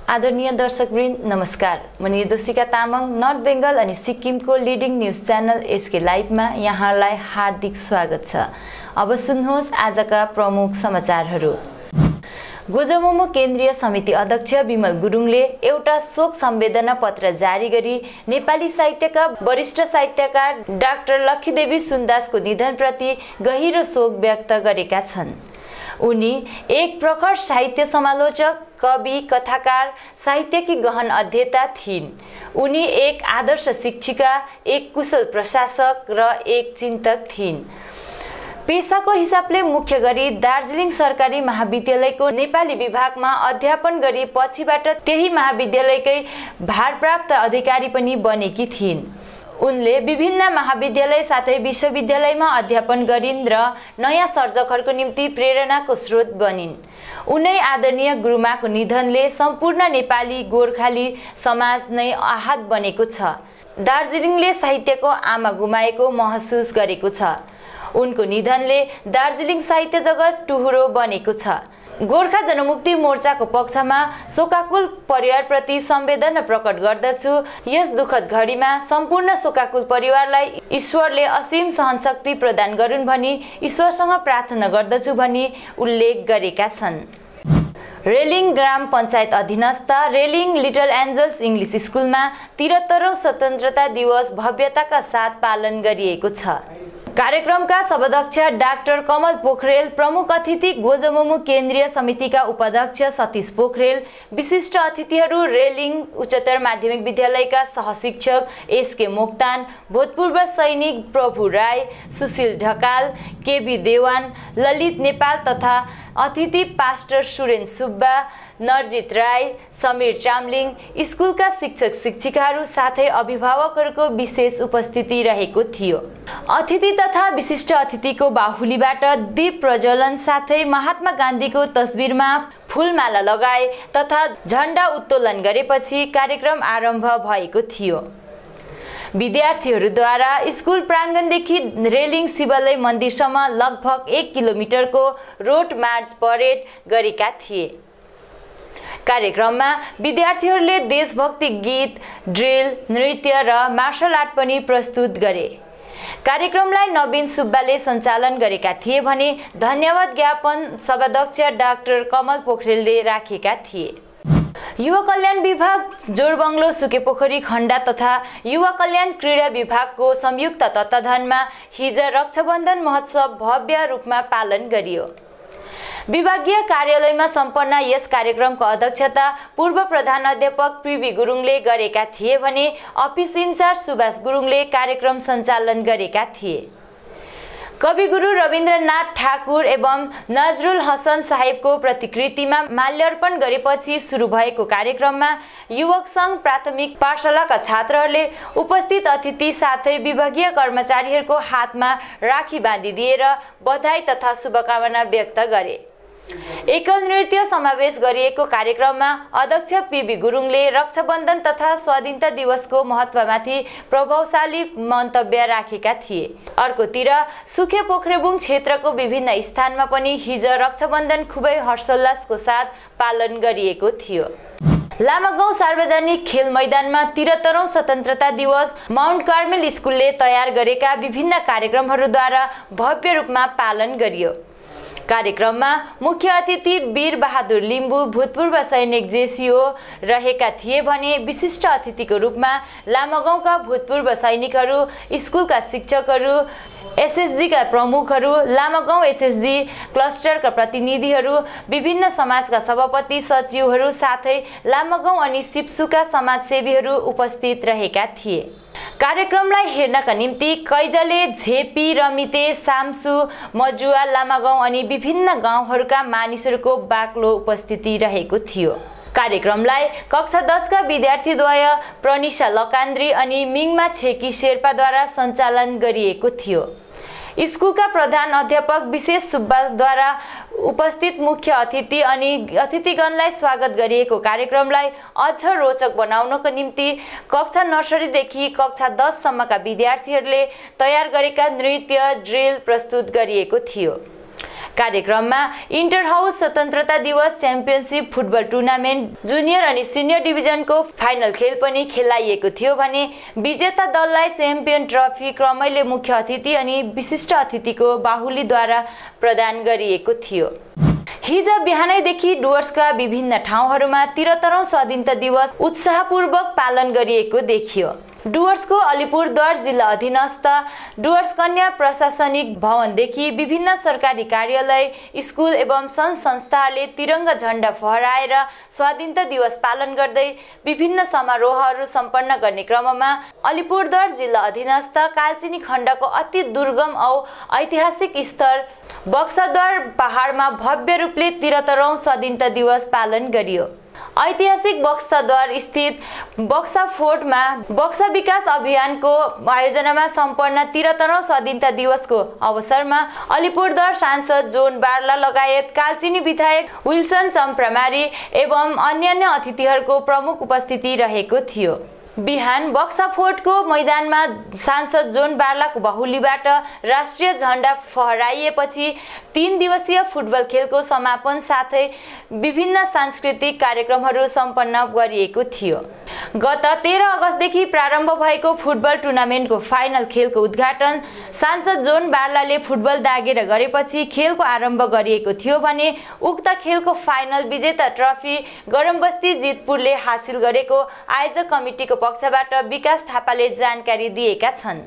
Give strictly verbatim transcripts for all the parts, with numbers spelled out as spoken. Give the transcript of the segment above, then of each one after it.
आदरणीय दर्शकवृन्द नमस्कार। म निर्देशिका तामाङ नर्थ बेंगल अनि सिक्किमको लिडिङ न्यूज च्यानल एसके लाइभमा यहाँलाई हार्दिक स्वागत छ। अब सुन्नुहोस् आजका प्रमुख समाचारहरू। गोजोमोमो केन्द्रीय समिति अध्यक्ष विमल गुरुङले एउटा शोक सम्वेदना पत्र जारी गरी नेपाली साहित्यका वरिष्ठ साहित्यकार डाक्टर लक्खीदेवी सुन्दासको निधनप्रति गहिरो शोक व्यक्त गरेका छन्। उनी एक प्रखर साहित्य समालोचक, कवि, कथाकार, साहित्यकी गहन अध्येता थिइन्। उनी एक आदर्श शिक्षिका, एक कुशल प्रशासक र एक चिन्तक थिइन्। पेशाको हिसाबले मुख्य गरी दार्जिलिङ सरकारी महाविद्यालयको नेपाली विभागमा अध्यापन गरी पछिबाट त्यही महाविद्यालयकै भारप्राप्त अधिकारी पनि बनेकी थिइन्। उनले विभिन्न महाविद्यालय साथै विश्वविद्यालयमा अध्यापन गरिन् र नयाँ सर्जकहरूको निम्ति प्रेरणाको स्रोत बनिन्। उनै आदरणीय गुरुमाको निधनले सम्पूर्ण नेपाली गोर्खाली समाज नै आहत बनेको छ। दार्जिलिङले साहित्यको आमा गुमाएको महसुस गरेको छ। उनको निधनले दार्जिलिङ साहित्य जगत टुहुरो बनेको छ। गोर्खा जनमुक्ति मोर्चाको पक्षमा शोकाकुल परिवारप्रति संवेदना प्रकट गर्दछु। यस दुखद घडीमा सम्पूर्ण शोकाकुल परिवारलाई ईश्वरले असीम सहनशक्ति प्रदान गरून् भनी ईश्वरसँग प्रार्थना गर्दछु भनी उल्लेख गरेका छन्। रेलिङ ग्राम पञ्चायत अधीनस्थ रेलिङ लिटल एन्जल्स इङ्ग्लिस स्कुलमा त्रिहत्तरौं स्वतन्त्रता दिवस भव्यताका साथ पालन गरिएको छ। कार्यक्रमका सभाध्यक्ष डाक्टर कमल पोखरेल, प्रमुख अतिथि गोजोमोमो केन्द्रीय समितिका उपाध्यक्ष सतीश पोखरेल, विशिष्ट अतिथिहरू रेलिङ उच्चतर माध्यमिक विद्यालयका सहशिक्षक एसके मोक्तान, भूतपूर्व सैनिक प्रभु राई, सुशील ढकाल, केबी देवान, ललित नेपाल तथा अतिथि पास्टर सुरेन सुब्बा, नरजित राई, समीर चामलिङ, स्कुलका शिक्षक शिक्षिकाहरू साथै अभिभावकहरूको विशेष उपस्थिति रहेको थियो। अतिथि तथा विशिष्ट अतिथिको बाहुलीबाट दीप प्रज्वलन साथै महात्मा गान्धीको तस्बिरमा फूलमाला लगाए तथा झण्डा उत्तोलन गरेपछि कार्यक्रम आरम्भ भएको थियो। विद्यार्थीहरूद्वारा स्कुल प्राङ्गणदेखि रेलिङ शिवालय मन्दिरसम्म लगभग एक किलोमिटरको रोड मार्च परेड गरेका थिए। कार्यक्रममा विद्यार्थीहरूले देशभक्ति गीत, ड्रिल, नृत्य र मार्शल आर्ट पनि प्रस्तुत गरे। कार्यक्रमलाई नवीन सुब्बाले सञ्चालन गरेका थिए भने धन्यवाद ज्ञापन सभाध्यक्ष डाक्टर कमल पोखरेलले राखेका थिए। युवा कल्याण विभाग जोरबङ्गलो सुकेपोखरी खण्ड तथा युवा कल्याण क्रीडा विभागको संयुक्त तत्वावधानमा हिज रक्षाबन्धन महोत्सव भव्य रूपमा पालन गरियो। विभागीय कार्यालयमा सम्पन्न यस कार्यक्रमको अध्यक्षता पूर्व प्रधान अध्यापक पीबी गुरुङले गरेका थिए भने अफिस इन्चार्ज सुभाष गुरुङले कार्यक्रम सञ्चालन गरेका थिए। कवि गुरु रविन्द्रनाथ ठाकुर एवं नजरुल हसन साहेबको प्रतिकृतिमा माल्यार्पण गरेपछि सुरु भएको कार्यक्रममा युवक सङ्घ प्राथमिक पाठशालाका छात्रहरूले उपस्थित अतिथि साथै विभागीय कर्मचारीहरूको हातमा राखी बाँधिदिएर बधाई तथा शुभकामना व्यक्त गरे। एकल नृत्य समावेश गरिएको कार्यक्रममा अध्यक्ष पीबी गुरुङले रक्षाबन्धन तथा स्वाधीनता दिवसको महत्त्वमाथि प्रभावशाली मन्तव्य राखेका थिए। अर्कोतिर सुके पोखरेबुङ क्षेत्रको विभिन्न स्थानमा पनि हिज रक्षाबन्धन खुबै हर्षोल्लासको साथ पालन गरिएको थियो। लामागाउँ सार्वजनिक खेल मैदानमा त्रिहत्तरौं स्वतन्त्रता दिवस माउन्ट कार्मेल स्कुलले तयार गरेका विभिन्न कार्यक्रमहरूद्वारा भव्य रूपमा पालन गरियो। कार्यक्रममा मुख्य अतिथि वीर बहादुर लिम्बू, भूतपूर्व सैनिक जेसीओ रहेका थिए भने विशिष्ट अतिथिको रूपमा लामागाउँका भूतपूर्व सैनिकहरू, स्कुलका शिक्षकहरू, एसएसजीका प्रमुखहरू, लामागाउँ एसएसजी क्लस्टरका प्रतिनिधिहरू, विभिन्न समाजका सभापति सचिवहरू साथै लामागाउँ अनि सिप्सुका समाजसेवीहरू उपस्थित रहेका थिए। कार्यक्रमलाई हेर्नका निम्ति कैजले, झेपी, रमिते, साम्सु, मजुवा, लामागाउँ अनि विभिन्न गाउँहरूका मानिसहरूको बाक्लो उपस्थिति रहेको थियो। कार्यक्रमलाई कक्षा दसका विद्यार्थीद्वय प्रनिशा लकान्द्री अनि मिङमा छेकी शेर्पाद्वारा सञ्चालन गरिएको थियो। स्कुलका प्रधान अध्यापक विशेष सुब्बाद्वारा उपस्थित मुख्य अतिथि अनि अतिथिगणलाई स्वागत गरिएको कार्यक्रमलाई अझ रोचक बनाउनको निम्ति कक्षा नर्सरीदेखि कक्षा दस सम्मका विद्यार्थीहरूले तयार गरेका नृत्य, ड्रिल प्रस्तुत गरिएको थियो। कार्यक्रममा इन्टर हाउस स्वतन्त्रता दिवस च्याम्पियनशिप फुटबल टुर्नामेन्ट जुनियर अनि सिनियर डिभिजनको फाइनल खेल पनि खेलाइएको थियो भने विजेता दललाई च्याम्पियन ट्रफी क्रमैले मुख्य अतिथि अनि विशिष्ट अतिथिको बाहुलीद्वारा प्रदान गरिएको थियो। हिजो बिहानैदेखि डुवर्सका विभिन्न ठाउँहरूमा त्रिहत्तरौं स्वाधीनता दिवस उत्साहपूर्वक पालन गरिएको देखियो। डुवर्सको अलिपुरद्वार जिल्ला अधीनस्थ डुवर्स कन्या प्रशासनिक भवनदेखि विभिन्न सरकारी कार्यालय, स्कुल एवं संघ संस्थाहरूले तिरङ्गा झण्डा फहराएर स्वाधीनता दिवस पालन गर्दै विभिन्न समारोहहरू सम्पन्न गर्ने क्रममा अलिपुरद्वार जिल्ला अधीनस्थ कालचिनी खण्डको अति दुर्गम औ ऐतिहासिक स्थल बक्साद्वार पहाडमा भव्य रूपले त्रिहत्तरौं स्वाधीनता दिवस पालन गरियो। ऐतिहासिक बक्साद्वार स्थित बक्सा फोर्टमा बक्सा विकास अभियानको आयोजनामा सम्पन्न त्रिहत्तरौं स्वाधीनता दिवसको अवसरमा अलिपुरद्वार सांसद जोन बार्ला लगायत कालचिनी विधायक विल्सन चम्प्रामारी एवं अन्यान्य अतिथिहरूको प्रमुख उपस्थिति रहेको थियो। बिहान बक्सा फोर्टको मैदानमा सांसद जोन बार्लाको बाहुलीबाट राष्ट्रिय झण्डा फहराइएपछि तीन दिवसीय फुटबल खेलको समापन साथै विभिन्न सांस्कृतिक कार्यक्रमहरू सम्पन्न गरिएको थियो। गत तेह्र अगस्तदेखि प्रारम्भ भएको फुटबल टुर्नामेन्टको फाइनल खेलको उद्घाटन सांसद जोन बार्लाले फुटबल दागेर गरेपछि खेलको आरम्भ गरिएको थियो भने उक्त खेलको फाइनल विजेता ट्रफी गरमबस्ती जितपुरले हासिल गरेको आयोजक कमिटीको पक्षबाट विकास थापाले जानकारी दिएका छन्।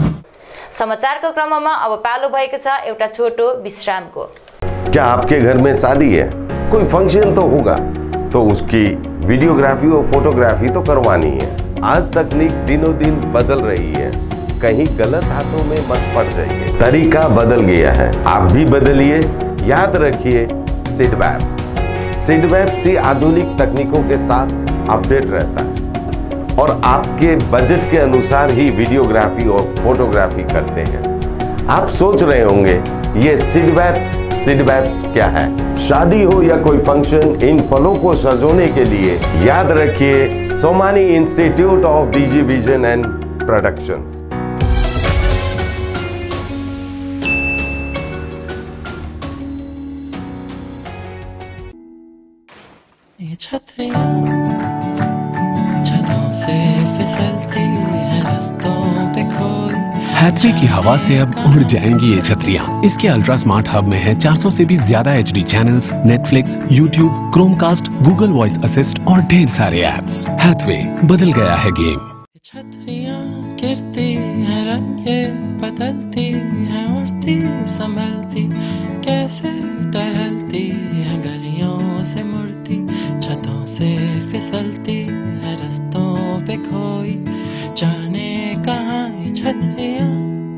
समाचारको क्रममा अब पालो भएको छ एउटा छोटो विश्रामको। क्या आपके घर में शादी है, कोई फंक्शन तो होगा, तो उसकी वीडियोग्राफी और फोटोग्राफी तो करवानी है। आज तकनीक दिनों दिन बदल रही है, कहीं गलत हाथों में मत पड़ जाइए। तरीका बदल गया है, आप भी बदलिए। याद रखिए सिडवैप्स। सिडवैप्स ही आधुनिक तकनीकों के साथ अपडेट रहता है और आपके बजट के अनुसार ही वीडियोग्राफी और फोटोग्राफी करते हैं। आप सोच रहे होंगे ये सिडवैप्स सिडवैप्स क्या है? शादी हो या कोई फंक्शन, इन पलों को सजोने के लिए याद रखिए Somani institute of digi vision and productions. ये छतरियां छतों से फिसलती हैं रस्तों पे खोई। हैथवे की हवा से अब उड़ जाएंगी ये छतरियां। इसके अल्ट्रा स्मार्ट हब में है चार सौ से भी ज्यादा HD channels, Netflix, YouTube, Chromecast, Google voice assist और ढेर सारे ऐप्स। हैथवे बदल गया है गेम। छतरियां गिरती हैं, रंगे बदलती हैं, उड़ती संभलती कैसे टहलती हैं, गलियों से मुड़ती छतों से फिसलती है रस्तों पे खोई, जाने कहाँ ये छतरियां।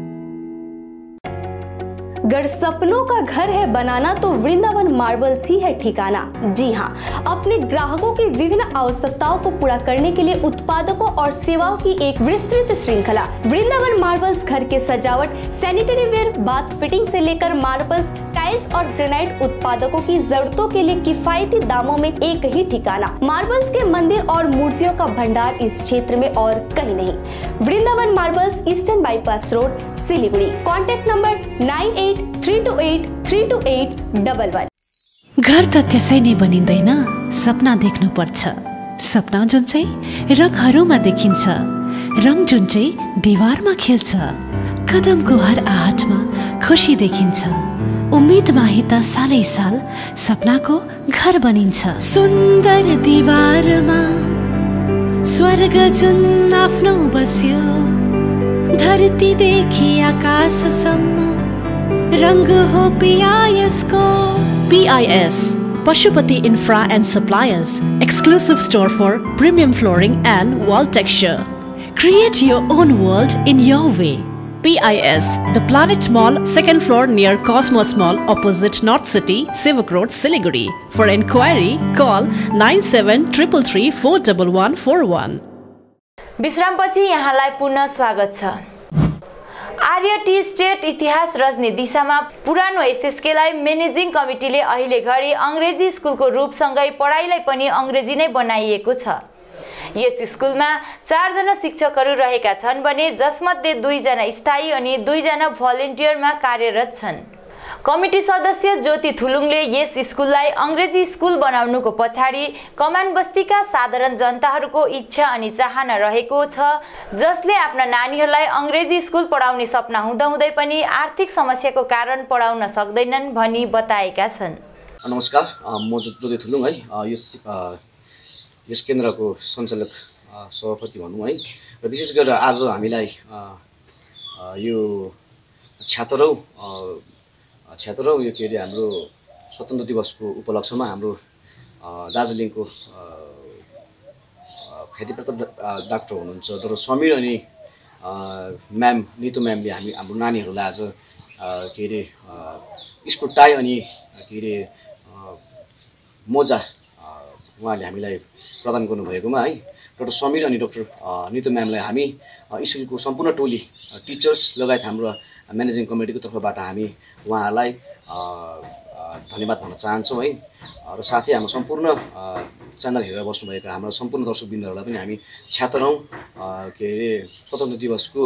अगर सपनों का घर है बनाना तो वृंदावन मार्बल्स ही है ठिकाना। जी हाँ, अपने ग्राहकों की विभिन्न आवश्यकताओं को पूरा करने के लिए उत्पादकों और सेवाओं की एक विस्तृत श्रृंखला। वृंदावन मार्बल्स घर के सजावट, सैनिटरी वेयर, बाथ फिटिंग से लेकर मार्बल्स, टाइल्स और ग्रेनाइट उत्पादकों की जरूरतों के लिए किफायती दामों में एक ही ठिकाना। मार्बल्स के मंदिर और मूर्तियों का भंडार इस क्षेत्र में और कहीं नहीं। Vrindavan marbles, eastern bypass road, Siliguri. Contact number nine eight three two eight three two eight double one. घर त त्यसै नै बनिँदैन, सपना देख्नु पर्छ। सपना जुन चाहिँ रङहरूमा देखिन्छ, रङ जुन चाहिँ दिवारमा खिल्छ, कदमको हर आहटमा खुसी देखिन्छ। उम्मीदमा ही त सालै साल सपनाको घर बनिन्छ। सुन्दर दिवारमा स्वर्ग जुन आफ्नो बस्यो, धरतीदेखि आकाशसम्म रंग हो पीआईएस को। PIS Pashupati Infra and Suppliers, exclusive store for premium flooring and wall texture. Create your own world in your way. P I S, the Planet Mall, second floor near Cosmos Mall, opposite North City, Sivak Road, Siliguri. For enquiry, call nine seven three three four one one four one. विश्रामपछि यहाँलाई पुनः स्वागत छ। आर्य T state इतिहास रच्ने दिशामा पुरानो एसएसकेलाई managing कमिटीले अहिले घडी अंग्रेजी स्कुलको रूपसँगै पढाइलाई पनि अंग्रेजी नै बनाइएको छ। यस स्कुलमा चार जना शिक्षकहरू रहेका छन् भने जसमध्ये दुई जना स्थायी अनि दुई जना भलन्टियरमा कार्यरत छन्। कमिटी सदस्य ज्योति थुलुङले यस स्कुललाई अंग्रेजी स्कुल बनाउनुको पछाडि कमान बस्तीका साधारण जनताहरूको इच्छा अनि चाहना रहेको छ, जसले आफ्ना नानीहरूलाई अंग्रेजी स्कुल पढाउने सपना हुँदाहुँदै पनि आर्थिक समस्याको कारण पढाउन सक्दैनन् भनी बताएका छन्। नमस्कार, म ज्योति थुलुङ है, यस यस केन्द्रको सञ्चालक सभापति भनौँ है। र विशेष गरेर आज हामीलाई यो छ्यात्तरौँ छ्यात्तरौँ यो के अरे हाम्रो स्वतन्त्र दिवसको उपलक्ष्यमा हाम्रो दार्जिलिङको ख्यातिप्राप्त डाक्टर हुनुहुन्छ डक्टर समीर अनि म्याम नितु म्यामले हामी हाम्रो नानीहरूलाई आज के अरे स्कुल टाई अनि के अरे मोजा उहाँले हामीलाई प्रदान गर्नुभएकोमा है डाक्टर समीर अनि डाक्टर नितु म्यामलाई हामी स्कुलको सम्पूर्ण टोली टिचर्स लगायत हाम्रो म्यानेजिङ कमिटीको तर्फबाट हामी उहाँहरूलाई धन्यवाद भन्न चाहन्छौँ है। र साथै हाम्रो सम्पूर्ण च्यानल हेरेर बस्नुभएका हाम्रो सम्पूर्ण दर्शकवृन्दहरूलाई पनि हामी छ्यात्तरौँ के अरे स्वतन्त्र दिवसको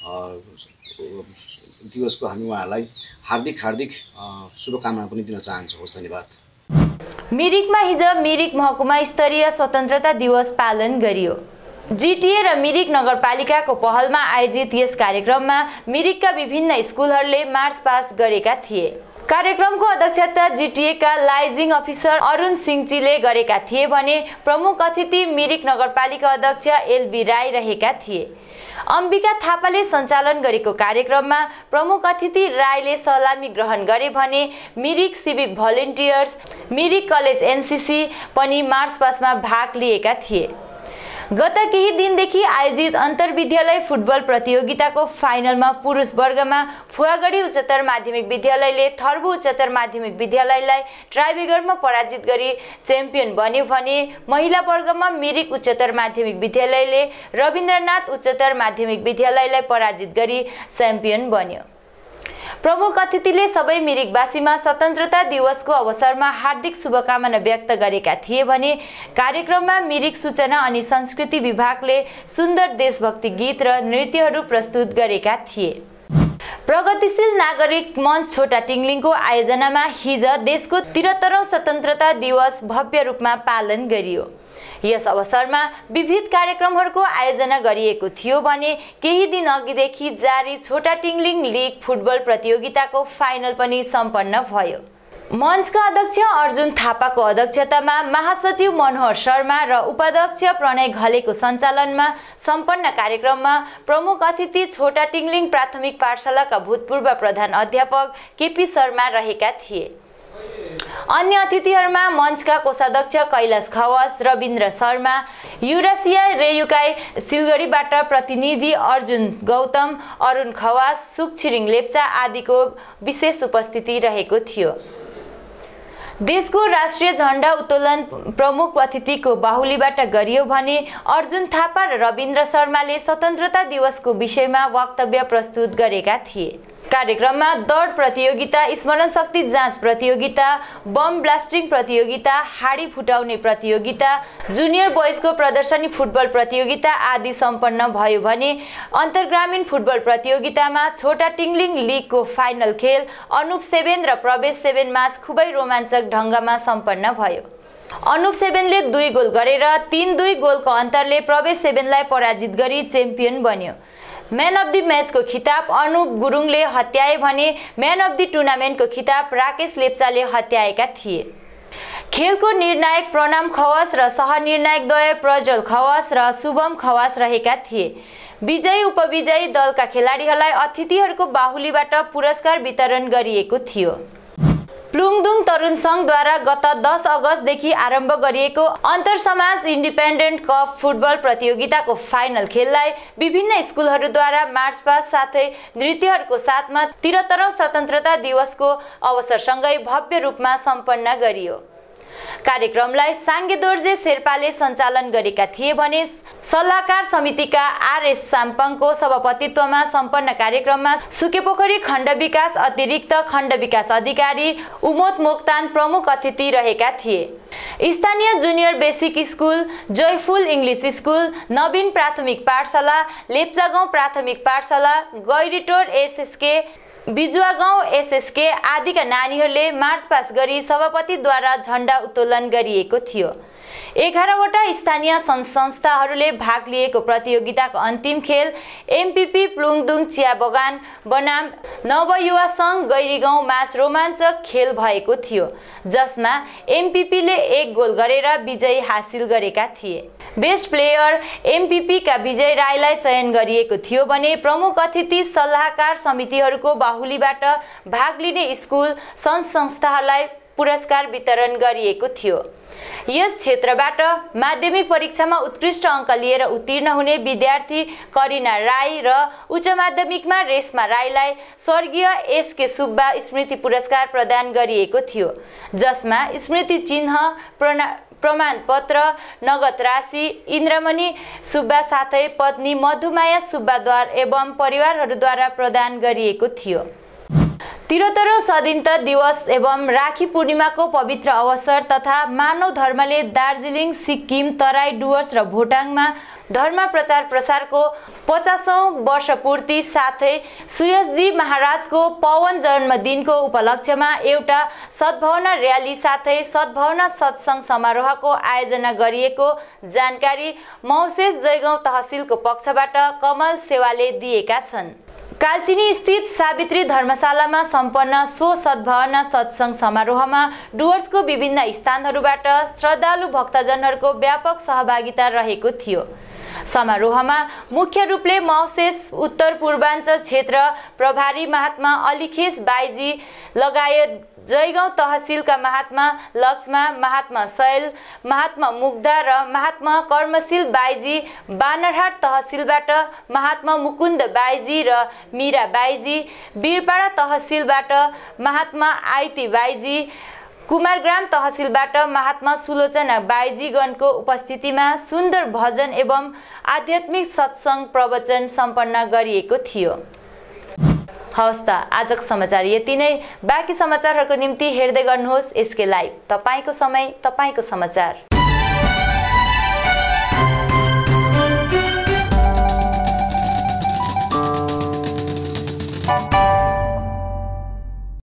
दिवसको हामी उहाँहरूलाई हार्दिक हार्दिक शुभकामना पनि दिन चाहन्छौँ। हस्, धन्यवाद। मिरिकमा हिजो मिरिक महकुमा स्तरीय स्वतन्त्रता दिवस पालन गरियो। जीटीए र मिरिक नगरपालिकाको पहलमा आयोजित यस कार्यक्रममा मिरिकका विभिन्न स्कुलहरूले मार्च पास गरेका थिए। कार्यक्रमको अध्यक्षता जीटीए का लाइजिङ अफिसर अरुण सिंहजीले गरेका थिए भने प्रमुख अतिथि मिरिक नगरपालिका अध्यक्ष एलबी राई रहेका थिए। अम्बिका थापाले सञ्चालन गरेको कार्यक्रममा प्रमुख अतिथि राईले सलामी ग्रहण गरे भने Mirik civic volunteers, Mirik college NCC पनि मार्च पासमा भाग लिएका थिए। गत केही दिनदेखि आयोजित अन्तर्विद्यालय फुटबल प्रतियोगिताको फाइनलमा पुरुष वर्गमा फुवागढी उच्चतर माध्यमिक विद्यालयले थर्बु उच्चतर माध्यमिक विद्यालयलाई ट्राइब्रेकरमा पराजित गरी च्याम्पियन बन्यो भने महिला वर्गमा मिरिक उच्चतर माध्यमिक विद्यालयले रविन्द्रनाथ उच्चतर माध्यमिक विद्यालयलाई पराजित गरी च्याम्पियन बन्यो। प्रमुख अतिथिले सबै मिरिकवासीमा स्वतन्त्रता दिवसको अवसरमा हार्दिक शुभकामना व्यक्त गरेका थिए भने कार्यक्रममा मिरिक सूचना अनि संस्कृति विभागले सुन्दर देशभक्ति गीत र नृत्यहरू प्रस्तुत गरेका थिए। प्रगतिशील नागरिक मञ्च छोटा टिङ्लिङको आयोजनामा हिजो देशको त्रिहत्तरौं स्वतन्त्रता दिवस भव्य रूपमा पालन गरियो। यस अवसरमा विविध कार्यक्रमहरूको आयोजना गरिएको थियो भने केही दिन अघिदेखि जारी छोटा टिङ्लिङ लिग फुटबल प्रतियोगिताको फाइनल पनि सम्पन्न भयो। मञ्चका अध्यक्ष अर्जुन थापाको अध्यक्षतामा महासचिव मनोहर शर्मा र उपाध्यक्ष प्रणय घलेको सञ्चालनमा सम्पन्न कार्यक्रममा प्रमुख अतिथि छोटा टिङ्लिङ प्राथमिक पाठशालाका भूतपूर्व प्रधान अध्यापक केपी शर्मा रहेका थिए। अन्य अतिथिहरूमा मञ्चका कोषाध्यक्ष कैलाश खवास, रविन्द्र शर्मा, युरासिया रेयुकाई सिलगढीबाट प्रतिनिधि अर्जुन गौतम, अरुण खवास, सुक छिरिङ लेप्चा आदिको विशेष उपस्थिति रहेको थियो। देशको राष्ट्रिय झण्डा उत्तोलन प्रमुख अतिथिको बाहुलीबाट गरियो भने अर्जुन थापा र रविन्द्र शर्माले स्वतन्त्रता दिवसको विषयमा वक्तव्य प्रस्तुत गरेका थिए। कार्यक्रममा दौड प्रतियोगिता, स्मरण शक्ति जाँच प्रतियोगिता, बम ब्लास्टिङ प्रतियोगिता, हाडी फुटाउने प्रतियोगिता, जुनियर बोइजको प्रदर्शनी फुटबल प्रतियोगिता आदि सम्पन्न भयो भने अन्तर्ग्रामीण फुटबल प्रतियोगितामा छोटा टिङ्लिङ लिगको फाइनल खेल अनुप सेभेन र प्रवेश सेभेन म्याच खुबै रोमाञ्चक ढङ्गमा सम्पन्न भयो। अनुप सेभेनले दुई गोल गरेर तीन दुई गोलको अन्तरले प्रवेश सेभेनलाई पराजित गरी च्याम्पियन बन्यो। म्यान अफ द म्याचको खिताब अनुप गुरुङले हत्याए भने म्यान अफ द टुर्नामेन्टको खिताब राकेश लेप्चाले हत्याएका थिए। खेलको निर्णायक प्रणाम खवास र सहनिर्णायकद्वय प्रज्वल खवास र शुभम खवास रहेका थिए। विजयी उपविजयी दलका खेलाडीहरूलाई अतिथिहरूको बाहुलीबाट पुरस्कार वितरण गरिएको थियो। प्लुङदुङ तरुण सङ्घद्वारा गत दस अगस्तदेखि आरम्भ गरिएको अन्तर समाज इन्डिपेन्डेन्ट कप फुटबल प्रतियोगिताको फाइनल खेललाई विभिन्न स्कुलहरूद्वारा मार्च पास्ट साथै नृत्यहरूको साथमा त्रिहत्तरौं स्वतन्त्रता दिवसको अवसरसँगै भव्य रूपमा सम्पन्न गरियो। कार्यक्रमलाई साङ्गे दोर्जे शेर्पाले सञ्चालन गरेका थिए भने सल्लाहकार समितिका आरएस साम्पाङको सभापतित्वमा सम्पन्न कार्यक्रममा सुकेपोखरी खण्ड विकास अतिरिक्त खण्ड विकास अधिकारी उमोद मोक्तान प्रमुख अतिथि रहेका थिए। स्थानीय junior basic school, joyful English school, नवीन प्राथमिक पाठशाला, लेप्चागाउँ प्राथमिक पाठशाला, गैरीटोर एसएसके, बिजुवा गाउँ एसएसके आदिका नानीहरूले मार्च पास गरी सभापतिद्वारा झण्डा उत्तोलन गरिएको थियो। एघारवटा स्थानीय संस्थाहरूले भाग लिएको प्रतियोगिताको अन्तिम खेल एमपीपी प्लुङदुङ चिया बगान बनाम नवयुवा सङ्घ गैरीगाउँ माझ रोमाञ्चक खेल भएको थियो, जसमा एमपीपीले एक गोल गरेर विजय हासिल गरेका थिए। बेस्ट प्लेयर एमपीपीका विजय राईलाई चयन गरिएको थियो भने प्रमुख अतिथि सल्लाहकार समितिहरूको बाहुलीबाट भाग लिने स्कुल सङ्घ संस्थाहरूलाई पुरस्कार वितरण गरिएको थियो। यस क्षेत्रबाट माध्यमिक परीक्षामा उत्कृष्ट अङ्क लिएर उत्तीर्ण हुने विद्यार्थी करिना राई र उच्च माध्यमिकमा रेशमा राईलाई स्वर्गीय एसके सुब्बा स्मृति पुरस्कार प्रदान गरिएको थियो, जसमा स्मृति चिन्ह, प्रमाणपत्र, नगद राशि इन्द्रमणि सुब्बा साथै पत्नी मधुमाया सुब्बाद्वारा एवं परिवारहरूद्वारा प्रदान गरिएको थियो। त्रिहत्तरौं स्वाधीनता दिवस एवं राखी पूर्णिमाको पवित्र अवसर तथा मानव धर्मले दार्जिलिङ, सिक्किम, तराई, डुवर्स र भोटाङमा धर्म प्रचार प्रसारको पचासौं वर्ष पूर्ति साथै सुयसजी महाराजको पवन जन्मदिनको उपलक्ष्यमा एउटा सद्भावना र्याली साथै सद्भावना सत्संग समारोहको आयोजना गरिएको जानकारी मौसेस जयगाउँ तहसिलको पक्षबाट कमल सेवाले दिएका छन्। कालचिनी स्थित सावित्री धर्मशालामा सम्पन्न सो सद्भावना सत्संग समारोहमा डुवर्सको विभिन्न स्थानहरूबाट श्रद्धालु भक्तजनहरूको व्यापक सहभागिता रहेको थियो। समारोहमा मुख्य रूपले मौसेस उत्तर पूर्वाञ्चल क्षेत्र प्रभारी महात्मा अलिखेस बाईजी लगायत जयगाउँ तहसिलका महात्मा लक्ष्मा, महात्मा शैल, महात्मा मुग्धा र महात्मा कर्मशील बाईजी, बानरहाट तहसिलबाट महात्मा मुकुन्द बाईजी र मीरा बाईजी, बीरपाडा तहसिलबाट महात्मा आइती बाईजी, कुमारग्राम तहसिलबाट महात्मा सुलोचना बाईजीगणको उपस्थितिमा सुन्दर भजन एवं आध्यात्मिक सत्संग प्रवचन सम्पन्न गरिएको थियो। हवस् त आजको समाचार यति नै। बाँकी समाचारहरूको निम्ति हेर्दै गर्नुहोस् एसके लाइभ। तपाईको समय, तपाईको समाचार।